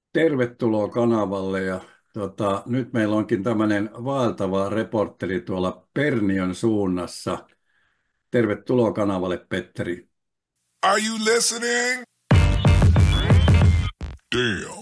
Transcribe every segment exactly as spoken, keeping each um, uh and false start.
Tervetuloa kanavalle ja tota, nyt meillä onkin tämmöinen vaeltava reporteri tuolla Perniön suunnassa. Tervetuloa kanavalle, Petteri. Are you listening? Damn.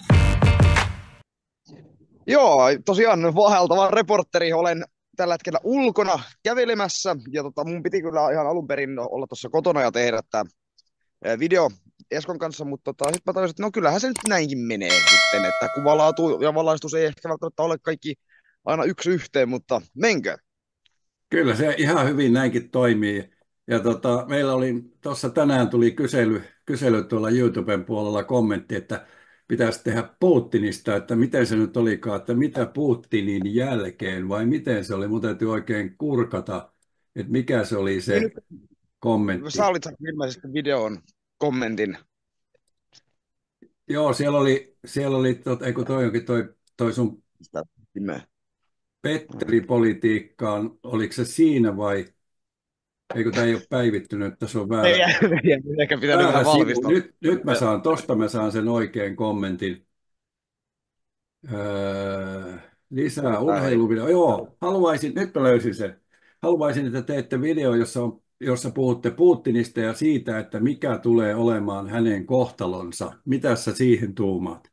Joo, tosiaan vaeltava reporteri. Olen tällä hetkellä ulkona kävelemässä ja tota, mun piti kyllä ihan alun perin olla tuossa kotona ja tehdä tämä video Eskon kanssa, mutta tota, sitten mä tajusin, että no kyllähän se nyt näinkin menee sitten, että kuvalaatu ja valaistus ei ehkä välttämättä ole kaikki aina yksi yhteen, mutta menkö? Kyllä se ihan hyvin näinkin toimii. Ja tota, meillä oli tuossa tänään tuli kysely, kysely tuolla YouTuben puolella kommentti, että pitäisi tehdä Putinista, että miten se nyt olikaan, että mitä Putinin jälkeen vai miten se oli. Mun täytyy oikein kurkata, että mikä se oli Niin se nyt sä kommentti. olit saanut ilmeisesti videon kommentin. Joo, siellä oli, siellä oli tot, eikö toi onkin toi, toi sun Sitä nimeä. Petteri-politiikkaan, oliko se siinä vai, eikö tämä ei ole päivittynyt, että se on väärä, Ei, ei, ei ehkä pitänyt vielä väärä sivu. valmistaa. Nyt, nyt mä saan, tosta mä saan sen oikein kommentin. Öö, lisää Ai. urheiluvideo. Joo, haluaisin, nyt mä löysin sen. Haluaisin, että teette video, jossa, on, jossa puhutte Putinista ja siitä, että mikä tulee olemaan hänen kohtalonsa. Mitä sä siihen tuumaat?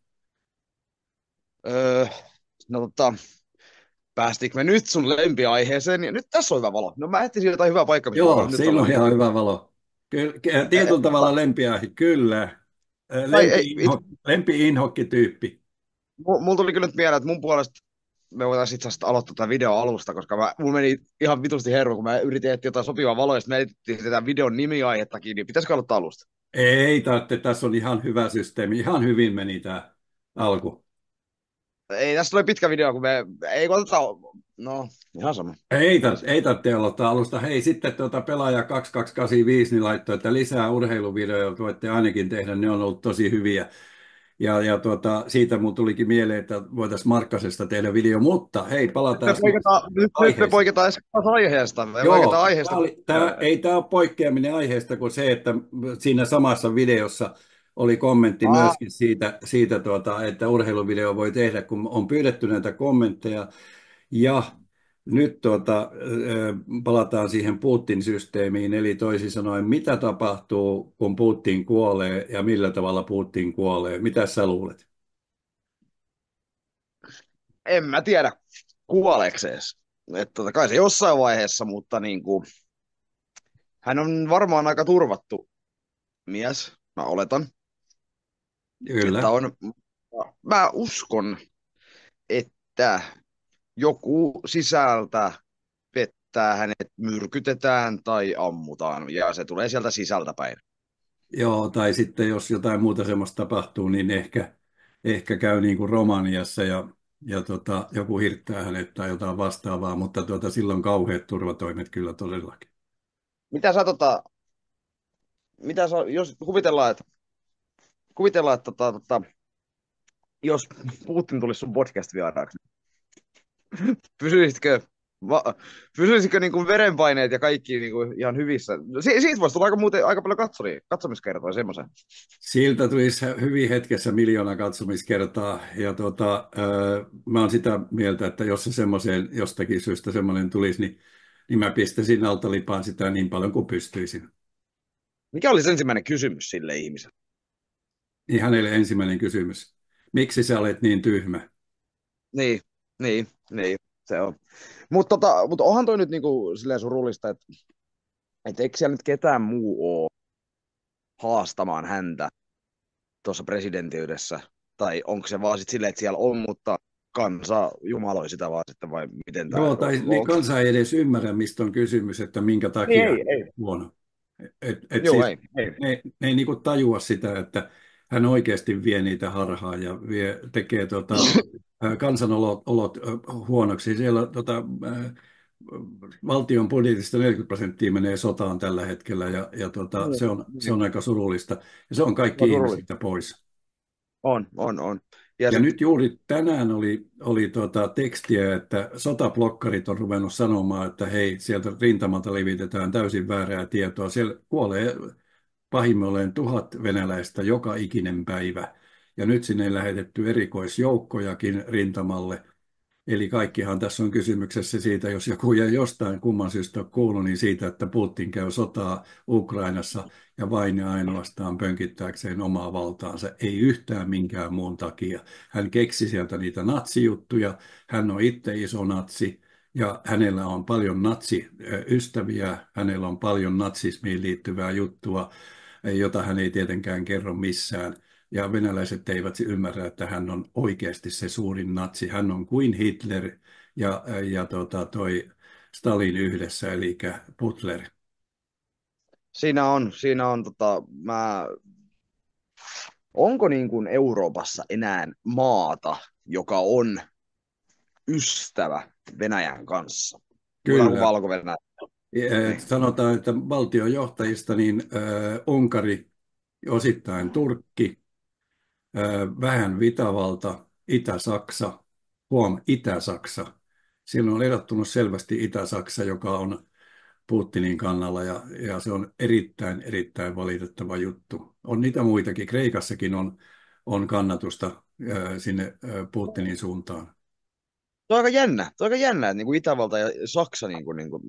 Öö, no tota, päästikö me nyt sun lempiaiheeseen? Ja nyt tässä on hyvä valo. No mä etsin jotain hyvää paikkaa, missä mä Joo, voin nyt siinä olla. on Niin ihan kuin, hyvä valo. Kyllä, ke- e, tietyllä tota, tavalla lempiaihe, kyllä. Ö, tai ei, it, Lempi-inho, lempi-inhokki-tyyppi. mulla mulla tuli kyllä nyt mieleen, että mun puolesta me voitaisiin itse asiassa aloittaa tätä video alusta, koska mä, mulla meni ihan vitusti hermo, kun mä yritin etsiä jotain sopivaa valoa, ja sitten me etsittiin sitä videon nimiaihettakin, niin pitäisikö aloittaa alusta? Ei tarvitse, tässä on ihan hyvä systeemi. Ihan hyvin meni tämä alku. Ei, tässä tulee pitkä video, kun me, ei kun otetaan, no, ihan sama. Ei, tar- ei tarvitse aloittaa alusta. Hei, sitten tuota pelaaja kaksituhattakaksikymmentäviisi niin laittoi, että lisää urheiluvideoita voitte ainakin tehdä, ne on ollut tosi hyviä. Ja, ja tuota, siitä mun tulikin mieleen, että voitaisiin Markkasesta tehdä video, mutta hei, Nyt me palataan poiketaan, nyt, nyt me aiheeseen. poiketaan taas aiheesta, me poiketaan Joo, aiheesta. tää oli, tää, ei tämä ole poikkeaminen aiheesta kuin se, että siinä samassa videossa oli kommentti Aa, myöskin siitä, siitä tuota, että urheiluvideo voi tehdä, kun on pyydetty näitä kommentteja. Ja nyt tuota, ö, palataan siihen Putin-systeemiin, eli toisin sanoen, mitä tapahtuu, kun Putin kuolee ja millä tavalla Putin kuolee? Mitä sä luulet? en mä tiedä, kuoleeksees. Että tota, kai se jossain vaiheessa, mutta niin kuin, hän on varmaan aika turvattu mies, mä oletan. Että Kyllä. on, mä uskon, että joku sisältä pettää hänet, myrkytetään tai ammutaan, ja se tulee sieltä sisältä päin. Joo, tai sitten jos jotain muuta semmoista tapahtuu, niin ehkä, ehkä käy niin kuin Romaniassa ja, ja tota, joku hirttää hänet tai jotain vastaavaa, mutta tuota, silloin kauheat turvatoimet kyllä todellakin. Mitä sä tota, mitä sä, jos kuvitellaan, että, kuvitellaan, että tota, tota, jos Putin tulisi sun podcast-vieraaksi, pysyisitkö, va, pysyisitkö niin kuin verenpaineet ja kaikki niin kuin ihan hyvissä? Si, siitä voisi tulla aika, muuten, aika paljon katsomia, katsomiskertoja semmoisen. Siltä tulisi hyvin hetkessä miljoona katsomiskertaa, ja tota, ää, mä oon sitä mieltä, että jos se semmoiseen jostakin syystä semmoinen tulisi, niin, niin mä pistäisin altalipaan sitä niin paljon kuin pystyisin. Mikä olisi ensimmäinen kysymys sille ihmiselle? Niin hänelle ensimmäinen kysymys. Miksi sä olet niin tyhmä? Niin, niin, niin, se on. Mutta tota, mut onhan toi nyt niinku silleen surullista, että et eikö siellä nyt ketään muu ole haastamaan häntä tuossa presidentiydessä? Tai onko se vaan sit silleen, että siellä on, mutta kansa jumaloi sitä vaan sitten, vai miten tämä Joo, tai niin onko? kansa ei edes ymmärrä, mistä on kysymys, että minkä Ei, takia hän ei, ei. on huono. Et, et Joo, siis, ei, ei. ne, ne ei niinku tajua sitä, että hän oikeasti vie niitä harhaan ja vie, tekee tota, ää, kansanolot olot, ä, huonoksi. Siellä tota, ää, valtion budjetista neljäkymmentä prosenttia menee sotaan tällä hetkellä ja, ja tota, Niin, se on, se niin. on aika surullista. Ja se on On kaikki surullista. ihmisiltä pois. On, on, on. Ja Ja sitten, nyt juuri tänään oli, oli tuota tekstiä, että sotablokkarit on ruvennut sanomaan, että hei, sieltä rintamalta levitetään täysin väärää tietoa. Siellä kuolee pahimmillaan tuhat venäläistä joka ikinen päivä. ja nyt sinne lähetetty erikoisjoukkojakin rintamalle. Eli kaikkihan tässä on kysymyksessä siitä, jos joku ei jostain kumman syystä ole kuullut, niin siitä, että Putin käy sotaa Ukrainassa ja vain ja ainoastaan pönkittääkseen omaa valtaansa, ei yhtään minkään muun takia. Hän keksi sieltä niitä natsijuttuja, hän on itse iso natsi ja hänellä on paljon natsiystäviä, hänellä on paljon natsismiin liittyvää juttua, jota hän ei tietenkään kerro missään. Ja venäläiset eivät ymmärrä, että hän on oikeasti se suurin natsi. Hän on kuin Hitler ja, ja tota, toi Stalin yhdessä, eli Putler. Siinä on, siinä on tota, mä... onko niin kuin Euroopassa enää maata, joka on ystävä Venäjän kanssa? Kyllä. Valko-Venäjä. Niin. Sanotaan, että valtiojohtajista niin äh, Unkari, osittain Turkki, äh, vähän Itävalta, Itä-Saksa, huom, Itä-Saksa. Siellä on erottunut selvästi Itä-Saksa, joka on Putinin kannalla ja, ja se on erittäin, erittäin valitettava juttu. On niitä muitakin. Kreikassakin on, on kannatusta ää, sinne ää, Putinin suuntaan. Tuo on aika jännä, tuo on aika jännä, että niin kuin Itävalta ja Saksa niin kuin, niin kuin...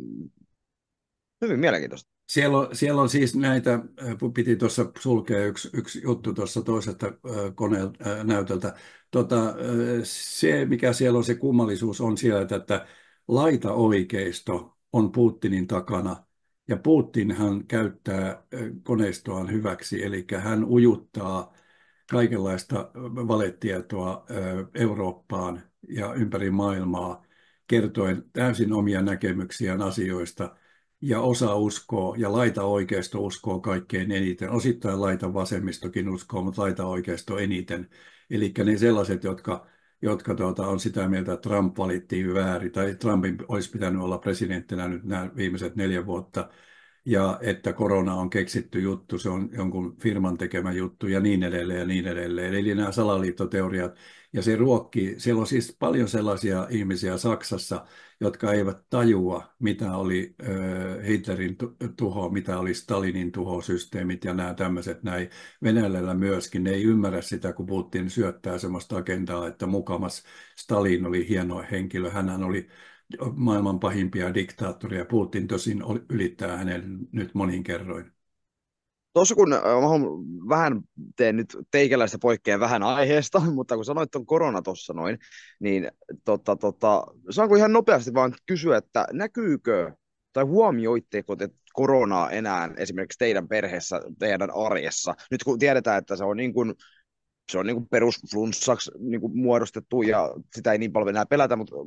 hyvin mielenkiintoista. Siellä on, siellä on siis näitä, piti tuossa sulkea yksi, yksi juttu tuossa toisesta koneenäytöltä. Tota, se, mikä siellä on se kummallisuus, on siellä, että laitaoikeisto on Putinin takana, ja Putin hän käyttää koneistoaan hyväksi, eli hän ujuttaa kaikenlaista valetietoa Eurooppaan ja ympäri maailmaa, kertoen täysin omia näkemyksiään asioista, ja osa uskoo, ja laitaoikeisto uskoo kaikkein eniten. Osittain laita vasemmistokin uskoo, mutta laitaoikeisto eniten. Eli ne sellaiset, jotka, jotka tuota, on sitä mieltä, että Trump valittiin väärin, tai Trumpin olisi pitänyt olla presidenttinä nyt nämä viimeiset neljä vuotta, ja että korona on keksitty juttu, se on jonkun firman tekemä juttu, ja niin edelleen, ja niin edelleen. Eli nämä salaliittoteoriat, ja se ruokkii, siellä on siis paljon sellaisia ihmisiä Saksassa, jotka eivät tajua, mitä oli Hitlerin tuho, mitä oli Stalinin tuhosysteemit ja nämä tämmöiset näin. Venäjällä myöskin, ne ei ymmärrä sitä, kun Putin syöttää sellaista agendaa, että mukamas Stalin oli hieno henkilö, hänhän oli maailman pahimpia diktaattoria. Putin tosin ylittää hänen nyt monin kerroin. Tuossa kun mä vähän teen nyt teikäläistä poikkeaa vähän aiheesta, mutta kun sanoit tuon korona tuossa noin, niin tota, tota, saanko ihan nopeasti vaan kysyä, että näkyykö tai huomioitteko te koronaa enää esimerkiksi teidän perheessä, teidän arjessa? Nyt kun tiedetään, että se on niin kuin, se on niin kuin perusflunssaksi niin kuin muodostettu ja sitä ei niin paljon enää pelätä, mutta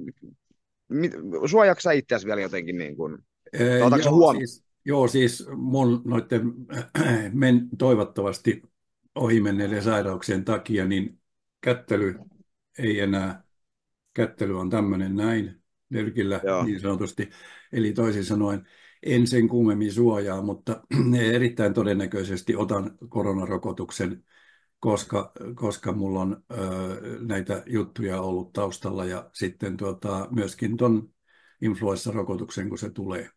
suojaako sä itseäsi vielä jotenkin niin kuin, Ee, joo, huom- siis, joo, siis mun noiden men, toivottavasti ohimenneiden sairauksien takia, niin kättely ei enää, kättely on tämmöinen näin, nyrkillä joo. Niin sanotusti, eli toisin sanoen en sen kummemmin suojaa, mutta erittäin todennäköisesti otan koronarokotuksen, koska, koska mulla on ö, näitä juttuja ollut taustalla ja sitten tuota, myöskin ton influenssarokotuksen, kun se tulee.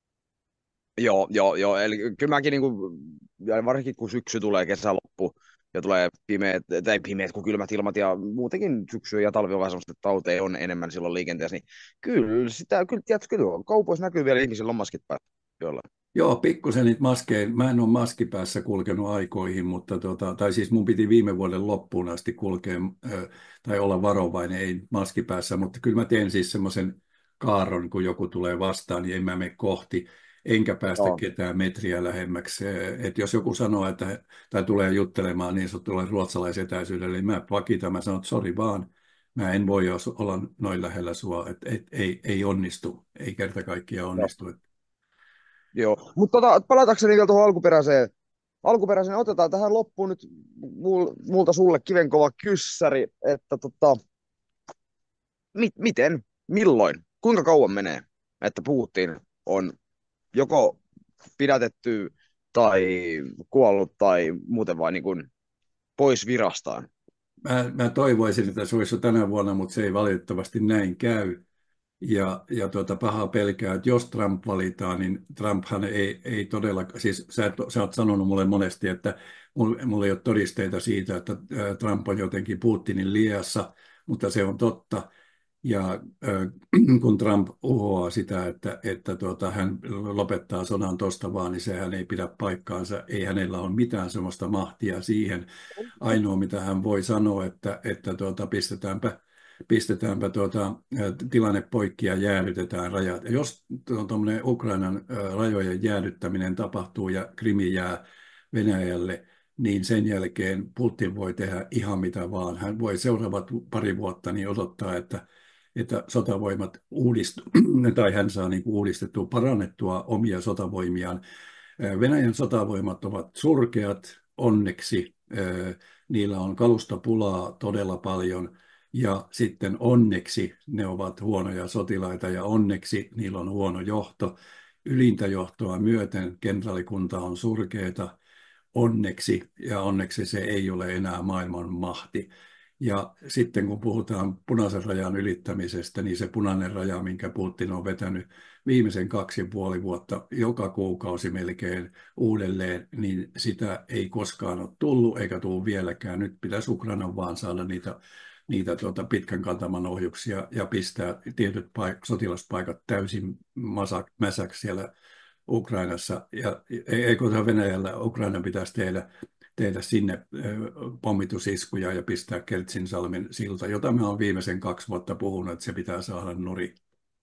Joo, joo, joo. Eli kyllä mäkin, niin kuin, varsinkin kun syksy tulee, kesäloppu ja tulee pimeät, tai pimeät kuin kylmät ilmat ja muutenkin syksy ja talvi on vähän semmoista, että tauteja on enemmän silloin liikenteessä, niin kyllä sitä, kyllä, tiedätkö, kyllä kaupoissa näkyy vielä ihmisillä on maskit päässä jollain. Joo, pikkusen niitä maskeja. Mä en ole maskipäässä kulkenut aikoihin, mutta tota, tai siis mun piti viime vuoden loppuun asti kulkea tai olla varovainen, ei maskipäässä, mutta kyllä mä teen siis semmoisen kaaron, kun joku tulee vastaan, niin en mä mene kohti, enkä päästä no. ketään metriä lähemmäksi. Et jos joku sanoo, että tai tulee juttelemaan niin sanotulle ruotsalaisetäisyydelle, niin mä pakitan, mä sanon, että sori vaan, mä en voi olla noin lähellä sua, että et, ei, ei onnistu, ei kerta kaikkiaan onnistu. No. Joo, mutta tota, palatakseni vielä tuohon alkuperäiseen, alkuperäiseen, otetaan tähän loppuun nyt multa sulle kivenkova kyssäri, että tota, mi- miten, milloin, kuinka kauan menee, että Putin on joko pidätetty tai kuollut tai muuten vain niin kuin pois virastaan? Mä, mä toivoisin, että se olisi jo tänä vuonna, mutta se ei valitettavasti näin käy. Ja, ja tuota, pahaa pelkää, että jos Trump valitaan, niin Trumphan ei, ei todella, siis sä, et, sä oot sanonut mulle monesti, että mulla, mulla ei ole todisteita siitä, että ää, Trump on jotenkin Putinin liassa, mutta se on totta. Ja äh, kun Trump uhoaa sitä, että, että tuota, hän lopettaa sodan tuosta vaan, niin sehän ei pidä paikkaansa. Ei hänellä ole mitään sellaista mahtia siihen. Ainoa, mitä hän voi sanoa, että, että tuota, pistetäänpä, pistetäänpä tuota, äh, tilanne poikki ja jäädytetään rajat. Ja jos tuommoinen Ukrainan äh, rajojen jäädyttäminen tapahtuu ja Krimi jää Venäjälle, niin sen jälkeen Putin voi tehdä ihan mitä vaan. Hän voi seuraavat pari vuotta niin odottaa, että että sotavoimat uudistu, tai hän saa niin kuin uudistettua, parannettua omia sotavoimiaan. Venäjän sotavoimat ovat surkeat, onneksi. Niillä on kalustopulaa todella paljon, ja sitten onneksi ne ovat huonoja sotilaita, ja onneksi niillä on huono johto. Ylintä johtoa myöten kenraalikunta on surkeata, onneksi, ja onneksi se ei ole enää maailman mahti. Ja sitten kun puhutaan punaisen rajan ylittämisestä, niin se punainen raja, minkä Putin on vetänyt viimeisen kaksi ja puoli vuotta joka kuukausi melkein uudelleen, niin sitä ei koskaan ole tullut eikä tule vieläkään. Nyt pitäisi Ukrainan vaan saada niitä, niitä tuota pitkän kantaman ohjuksia ja pistää tietyt paik- sotilaspaikat täysin masak- mäsäksi siellä Ukrainassa. Ja eikö Venäjällä Ukraina pitäisi tehdä tehdä sinne pommitusiskuja ja pistää Kertsinsalmen silta, jota me on viimeisen kaksi vuotta puhunut, että se pitää saada nurin.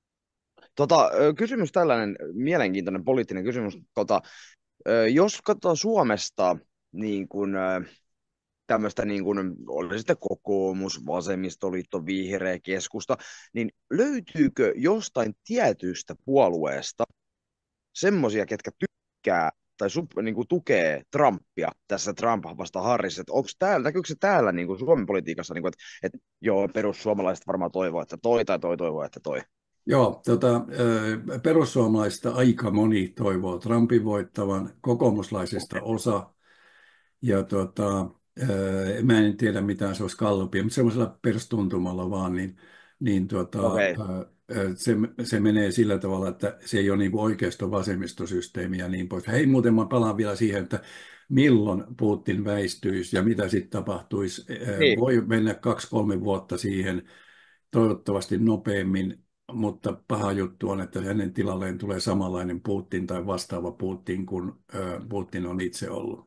Tota, ö, kysymys tällainen, mielenkiintoinen poliittinen kysymys. Tota, ö, jos katsotaan Suomesta niin kun, ö, tämmöistä, niin kun, oli sitten kokoomus, vasemmistoliitto, vihreä, keskusta, niin löytyykö jostain tietystä puolueesta semmoisia, ketkä tykkää tai sub, niin kuin tukee Trumpia tässä Trump vasta Harris, että onko täällä, näkyykö se täällä niin kuin Suomen politiikassa, niin kuin, että, että joo, perussuomalaiset varmaan toivoo, että toi tai toi toivoo, että toi. Joo, tota, perussuomalaisista aika moni toivoo Trumpin voittavan, kokoomuslaisista osa, ja tota, mä en tiedä mitään se olisi gallupia, mutta semmoisella perstuntumalla vaan, niin, niin tuota, Okay. se, se menee sillä tavalla, että se ei ole niin oikeisto-vasemmistosysteemi ja niin pois. Hei, muuten mä palaan vielä siihen, että milloin Putin väistyisi ja mitä sitten tapahtuisi. Niin. Voi mennä kaksi-kolme vuotta siihen, toivottavasti nopeammin, mutta paha juttu on, että hänen tilalleen tulee samanlainen Putin tai vastaava Putin kuin Putin on itse ollut.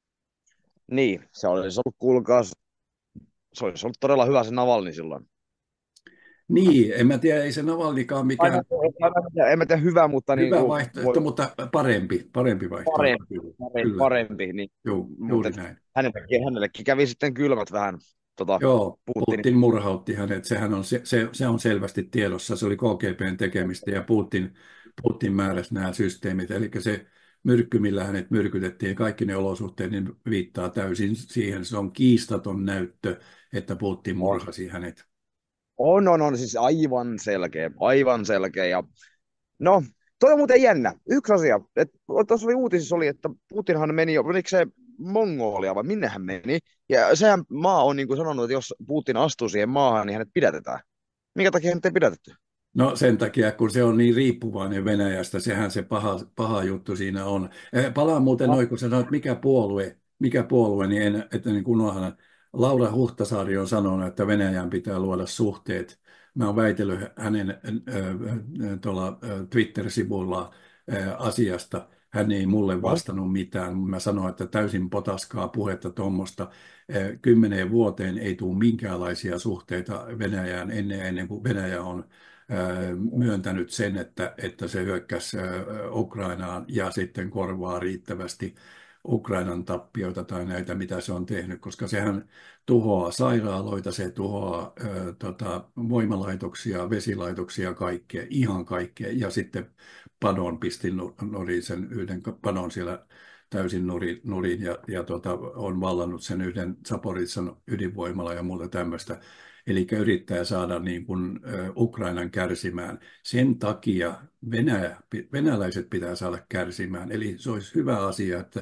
Niin, se olisi ollut, kuulkaa, se olisi ollut todella hyvä se Navalny silloin. Niin, en mä tiedä, ei se Navalnikaan mikään En mä tiedä hyvä, mutta hyvä niin kuin, vaihtoehto, voi, mutta parempi, parempi vaihtoehto. parempi, Kyllä. parempi, Kyllä. parempi niin, Joo, mutta juuri näin. hänellekin, hänellekin kävi sitten kylmät vähän tota, Joo, Putinin. Putin murhautti hänet, sehän on, se, se, se on selvästi tiedossa, se oli K G B:n tekemistä ja Putin, Putin määräsi nämä systeemit, eli se myrkky, millä hänet myrkytettiin, kaikki ne olosuhteet niin viittaa täysin siihen, se on kiistaton näyttö, että Putin murhasi hänet. On, on, on, siis aivan selkeä, aivan selkeä. Ja no, toi on muuten jännä. Yksi asia, että tuossa oli uutisissa oli, että Putinhan meni, oliko se Mongolia vai minne hän meni? Ja sehän maa on niin kuin sanonut, että jos Putin astuu siihen maahan, niin hänet pidätetään. Minkä takia hänet ei pidätetty? No sen takia, kun se on niin riippuvainen Venäjästä, sehän se paha, paha juttu siinä on. Palaan muuten noin, kun sanoit, mikä puolue, mikä puolue, niin en, että niin kun onhan Laura Huhtasaari on sanonut, että Venäjän pitää luoda suhteet. Mä oon väitellyt hänen äh, tuolla Twitter-sivulla äh, asiasta. Hän ei mulle vastannut mitään. Mä sanoin, että täysin potaskaa puhetta tuommoista. Kymmeneen vuoteen ei tule minkäänlaisia suhteita Venäjään ennen, ennen kuin Venäjä on myöntänyt sen, että, että se hyökkäsi Ukrainaan ja sitten korvaa riittävästi Ukrainan tappioita tai näitä, mitä se on tehnyt, koska sehän tuhoaa sairaaloita, se tuhoaa ö, tota, voimalaitoksia, vesilaitoksia, kaikkea, ihan kaikkea. Ja sitten Padon pisti nurin sen yhden Padon siellä täysin nurin, nurin ja, ja tota, on vallannut sen yhden Zaporizhzhan ydinvoimala ja muuta tämmöistä. Eli yrittää saada niin kuin Ukrainan kärsimään. Sen takia Venäjä, venäläiset pitää saada kärsimään. Eli se olisi hyvä asia, että,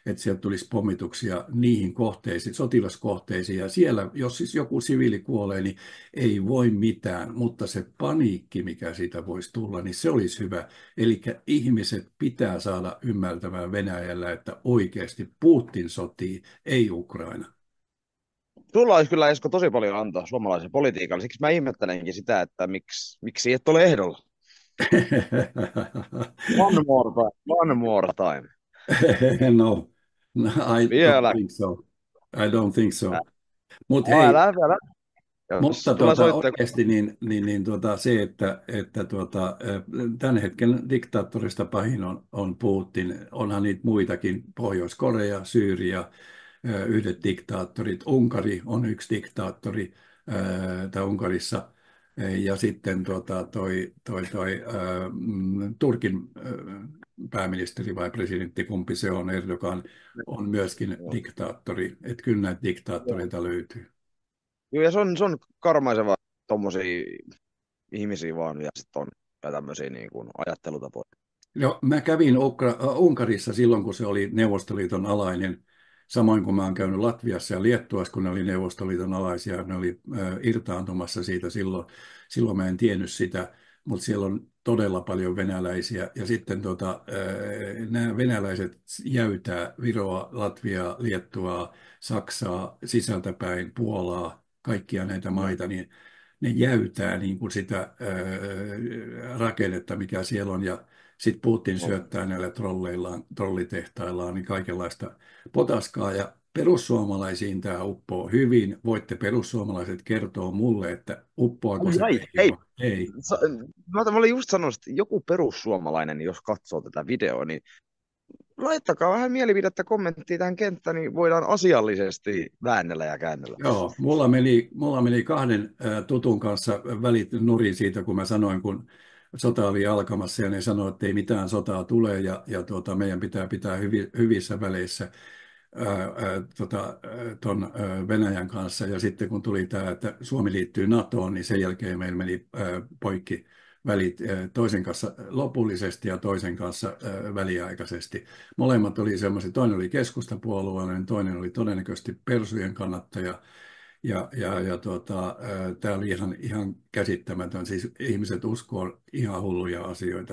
että sieltä tulisi pommituksia niihin kohteisiin, sotilaskohteisiin. Ja siellä, jos siis joku siviili kuolee, niin ei voi mitään, mutta se paniikki, mikä siitä voisi tulla, niin se olisi hyvä. Eli ihmiset pitää saada ymmärtämään Venäjällä, että oikeasti Putin sotii, ei Ukraina. Sulla olisi kyllä, Esko, tosi paljon antaa suomalaisen politiikalle. Siksi mä ihmettelenkin sitä, että miksi, miksi et ole ehdolla. One more time. One more time. No, no, I don't Vielä. think so. I don't think so. Ä- Mutta Älä, hei, älä, älä. Jos mutta tulee tuota, soittaja, oikeasti niin, niin, niin tuota, se, että, että tuota, tämän hetken diktaattorista pahin on, on Putin. Onhan niitä muitakin, Pohjois-Korea, Syyria, yhdet diktaattorit. Unkari on yksi diktaattori, tai Unkarissa. Ja sitten tuota, toi, toi, toi, ää, mm, Turkin ää, pääministeri vai presidentti, kumpi se on, Erdogan, on myöskin diktaattori. Että kyllä näitä diktaattoreita löytyy. ja se on, se on karmaiseva tommosia ihmisiä vaan, ja sitten on tämmöisiä niin kuin ajattelutapoja. Joo, mä kävin Ukra- äh, Unkarissa silloin, kun se oli Neuvostoliiton alainen, samoin kuin mä oon käynyt Latviassa ja Liettuassa, kun ne oli Neuvostoliiton alaisia, ne oli äh, irtaantumassa siitä silloin. Silloin mä en tiennyt sitä, mutta siellä on todella paljon venäläisiä. Ja sitten tota, äh, nämä venäläiset jäytää Viroa, Latviaa, Liettuaa, Saksaa, sisältäpäin, Puolaa, kaikkia näitä maita, niin ne jäytää niin kuin sitä ää, rakennetta, mikä siellä on, ja sitten Putin syöttää näillä trolleillaan, trollitehtaillaan niin kaikenlaista potaskaa, ja perussuomalaisiin tämä uppoo hyvin. Voitte perussuomalaiset kertoa mulle, että uppoako se Ai, hei, teihin? Ei. sa- mä, mä olin just sanonut, että joku perussuomalainen, jos katsoo tätä videoa, niin laittakaa vähän mielipidettä kommenttia tähän kenttään, niin voidaan asiallisesti väännellä ja käännellä. Joo, mulla meni, mulla meni kahden ää, tutun kanssa välit nurin siitä, kun mä sanoin, kun sota oli alkamassa ja ne sanoivat, että ei mitään sotaa tule ja, ja tuota, meidän pitää pitää hyvi, hyvissä väleissä ää, ää, tota, ää, ton ää, Venäjän kanssa. Ja sitten kun tuli tämä, että Suomi liittyy NATOon, niin sen jälkeen meillä meni ää, poikki välit ää, toisen kanssa lopullisesti ja toisen kanssa ää, väliaikaisesti. Molemmat oli semmoisia, toinen oli keskustapuolueellinen, toinen oli todennäköisesti persujen kannattaja. Ja, ja, ja tuota, tämä oli ihan, ihan käsittämätön. Siis ihmiset uskoo ihan hulluja asioita.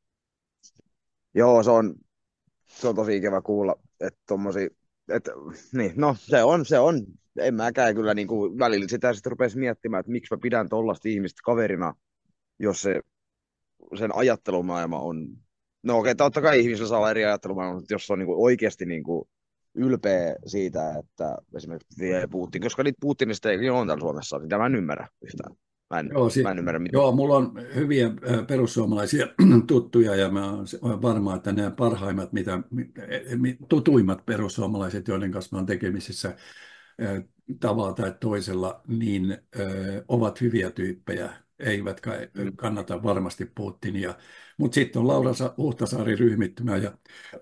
Joo, se on, se on tosi ikävä kuulla, että tommosia, että, niin, no se on, se on, en mäkään kyllä niin kuin välillä sitä sitten rupesi miettimään, että miksi mä pidän tollaista ihmistä kaverina, jos se, sen ajattelumaailma on, no okei, totta kai ihmisillä saa olla eri ajattelumaailma, mutta jos se on niin kuin oikeasti niin kuin ylpeä siitä, että esimerkiksi vie Putin, koska niitä Putinista ei ole täällä Suomessa, sitä mä en ymmärrä yhtään. Mä en, Joo, si- mä en ymmärrä mitään. joo, mulla on hyviä äh, perussuomalaisia tuttuja ja mä olen varma, että nämä parhaimmat, mitä, mi- tutuimmat perussuomalaiset, joiden kanssa mä olen tekemisissä äh, tavalla tai toisella, niin äh, ovat hyviä tyyppejä, eivätkä Mm. kannata varmasti Putinia. Mutta sitten on Laura Sa- Huhtasaari ryhmittymä ja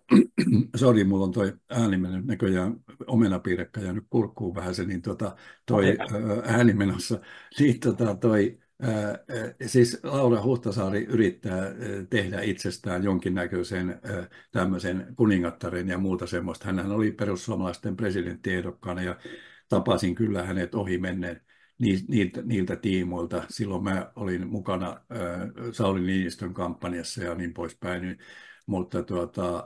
sori, mulla on toi ääni mennyt näköjään omenapiirekkä ja nyt kurkkuu vähän se, niin tota, toi ää, ääni menossa. Niin tota, toi, ää, ää, siis Laura Huhtasaari yrittää ää, tehdä itsestään jonkinnäköisen ää, tämmöisen kuningattaren ja muuta semmoista. Hänhän oli perussuomalaisten presidenttiehdokkaana ja tapasin kyllä hänet ohi menneen niiltä, niiltä tiimoilta. Silloin mä olin mukana ää, Sauli Niinistön kampanjassa ja niin poispäin. Niin, mutta tuota,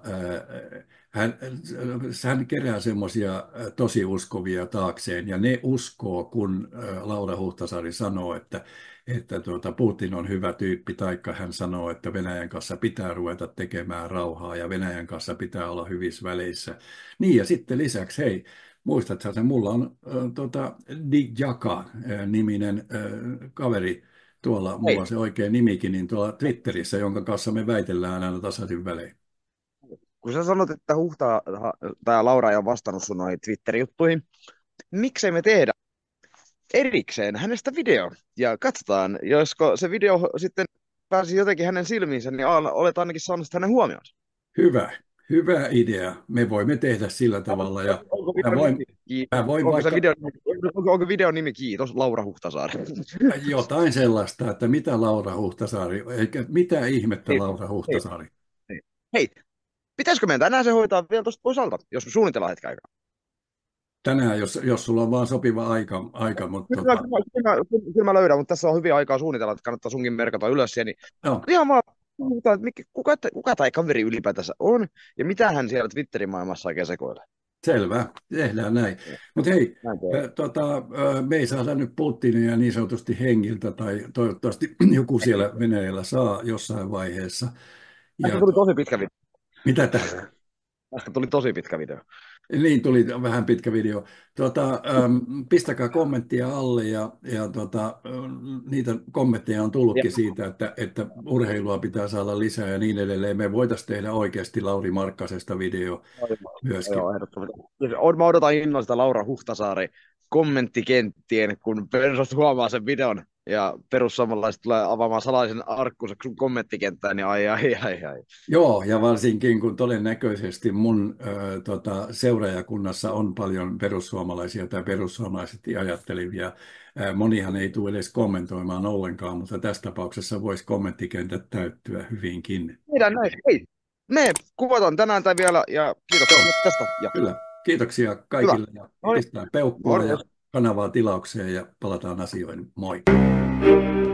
hän, hän kerää semmoisia tosi uskovia taakseen, ja ne uskoo, kun Laura Huhtasaari sanoo, että, että tuota, Putin on hyvä tyyppi, taikka hän sanoo, että Venäjän kanssa pitää ruveta tekemään rauhaa, ja Venäjän kanssa pitää olla hyvissä väleissä. Niin, ja sitten lisäksi, hei, muistatko, että mulla on äh, tota, Dig Jaka-niminen äh, kaveri, tuolla, mulla on se oikea nimikin, niin tuolla Twitterissä, jonka kanssa me väitellään aina tasaisin välein. Kun sä sanot, että Huhta tai Laura ei ole vastannut sun noihin Twitter-juttuihin, miksei me tehdä erikseen hänestä video? Ja katsotaan, josko se video sitten pääsi jotenkin hänen silmiinsä, niin olet ainakin saanut hänen huomionsa. Hyvä, hyvä idea. Me voimme tehdä sillä tavalla. Ja onko, mä videon voin, nimi, kiitos. mä voin onko, vaikka... se video, onko, onko videon nimi Kiitos Laura Huhtasaari? Jotain sellaista, että mitä Laura Huhtasaari, eikä mitä ihmettä Hei, Laura Huhtasaari. Hei, hei, pitäisikö meidän tänään se hoitaa vielä tuosta pois alta, jos me suunnitellaan hetken aikaa? Tänään, jos, jos sulla on vaan sopiva aika, aika mutta Kyllä, tota, kyllä, kyllä, kyllä, kyllä mä löydän, mutta tässä on hyvin aikaa suunnitella, että kannattaa sunkin merkata ylös siihen. Niin joo, ihan vaan puhutaan, että mikä- kuka, kuka tämä kaveri ylipäätänsä on ja mitä hän siellä Twitterin maailmassa oikein sekoilee. selvä, tehdään näin. Mutta hei, Näin tehdään. äh, tota, äh, me ei saada nyt Putinia niin sanotusti hengiltä, tai toivottavasti joku siellä Venäjällä saa jossain vaiheessa. Tästä Ja tuli to, tosi pitkä video. mitä tästä? Tästä tuli tosi pitkä video. Niin, tuli vähän pitkä video. Tota, ähm, pistäkää kommenttia alle ja, ja tota, äh, niitä kommentteja on tullutkin Ja, siitä, että, että urheilua pitää saada lisää ja niin edelleen. Me voitaisiin tehdä oikeasti Lauri Markkasesta video myöskin. joo, ehdottomasti. Od- Mä odotan innolla sitä Laura Huhtasaari kommenttikenttien, kun perussuomalaiset huomaa sen videon ja perussuomalaiset tulee avaamaan salaisen arkkunsa sun kommenttikenttään, niin ai ai ai ai. Joo, ja varsinkin kun todennäköisesti mun ö, tota, seuraajakunnassa on paljon perussuomalaisia tai perussuomalaisesti ajattelevia. Ä, monihan ei tule edes kommentoimaan ollenkaan, mutta tässä tapauksessa voisi kommenttikentät täyttyä hyvinkin. Meidän näin. Hei, me kuvataan tänään tai vielä ja kiitoksia Joo, nyt tästä. Ja kyllä. Kiitoksia hyvä. kaikille ja Moi. pistää peukkua ja Morjes. kanavaa tilaukseen ja palataan asioihin. Moi!